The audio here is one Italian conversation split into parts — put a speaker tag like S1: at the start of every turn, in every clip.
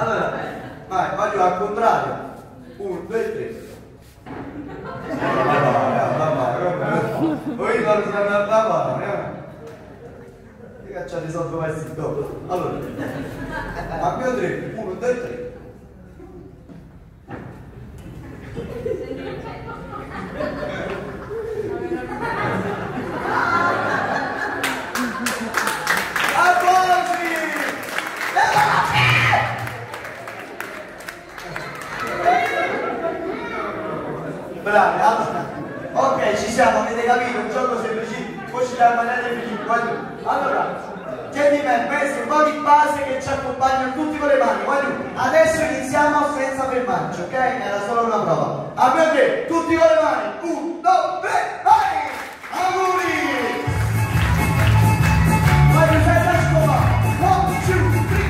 S1: Allora, vai, voglio al contrario. 1, 2, 3. Poi non si chiama la che cacciate sotto questi dopo. Allora, abbiamo 3, 1, 2, 3. Bravi, allora. Ok, ci siamo, avete capito? Un gioco semplice, poi ci diamo mangiare Filippo. Allora, gentlemen, questi un po' di base che ci accompagnano tutti con le mani. Adesso iniziamo senza fermarci, ok? Era solo una prova. Abbiamo 3, tutti con le mani. 1, 2, 3, vai! Auguri! Vai, fai la scuola! 1, 2, 3.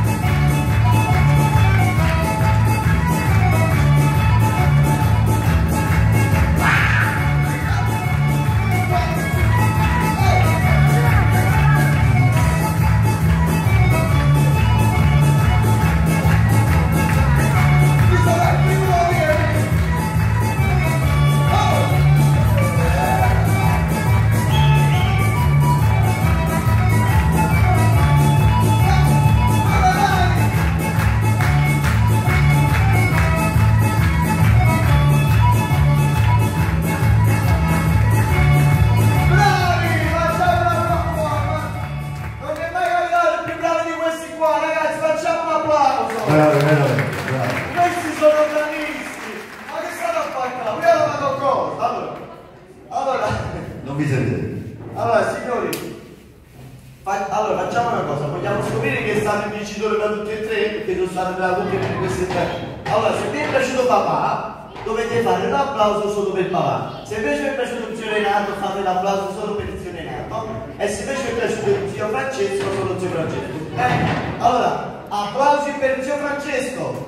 S1: Questi sono bravissimi! Ma che stanno a fare qua? Vogliamo fare qualcosa? Allora,
S2: non vi sentite.
S1: Allora, signori, facciamo una cosa, vogliamo scoprire che è stato il vincitore per tutti e tre, perché sono state per tutti e tre queste tre. Allora, se vi è piaciuto papà, dovete fare un applauso solo per papà. Se invece vi è piaciuto zio Renato, fate l'applauso solo per zio Renato. E se invece vi è piaciuto zio Francesco, solo zio Francesco. Allora, applausi per zio Francesco.